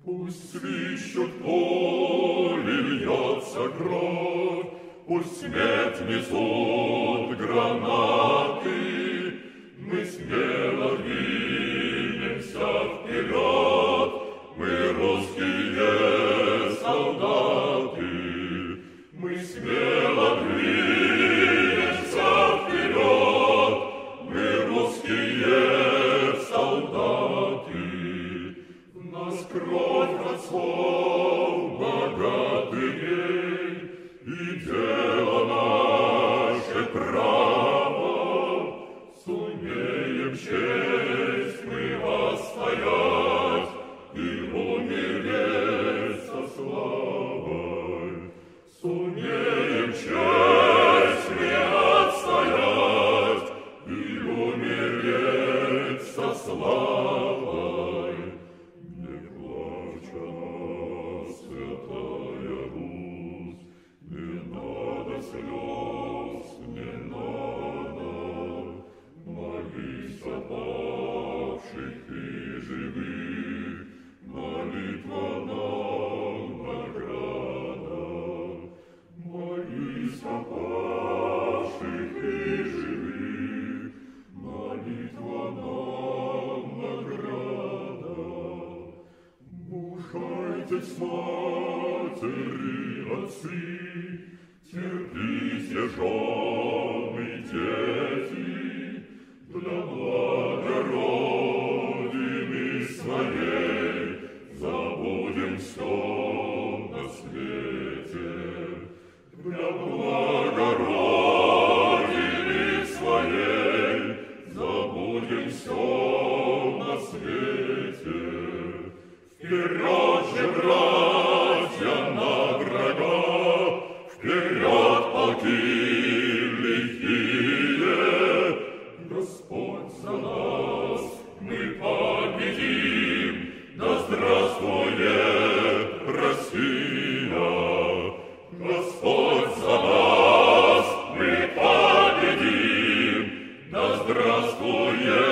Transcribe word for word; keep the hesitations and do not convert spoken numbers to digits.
Пусть свищут поле, льется кровь, пусть смерть несут гранаты, мы смело двинемся вперед, мы русские солдаты, мы смело двинемся вперед, мы русские солдаты. В нас кровь отцов богатырей, и дело наше право, сумеем честь мы отстоять и умереть со славой. Сумеем честь мы отстоять и умереть со славой. Не плачь она, святая Русь, не надо слез, не надо. Молись о павших и живых, молитва нам награда. Молись о павших и живых, молитва нам награда. Мужайтесь, матери, отцы, терпите, жены, дети, для блага Родины своей забудем все на свете. Для блага Родины своей забудем все на свете. Вперед же, братья, на врага, вперед, полки лихие. Господь за нас, мы победим, да здравствует Россия. Господь за нас, мы победим, да здравствует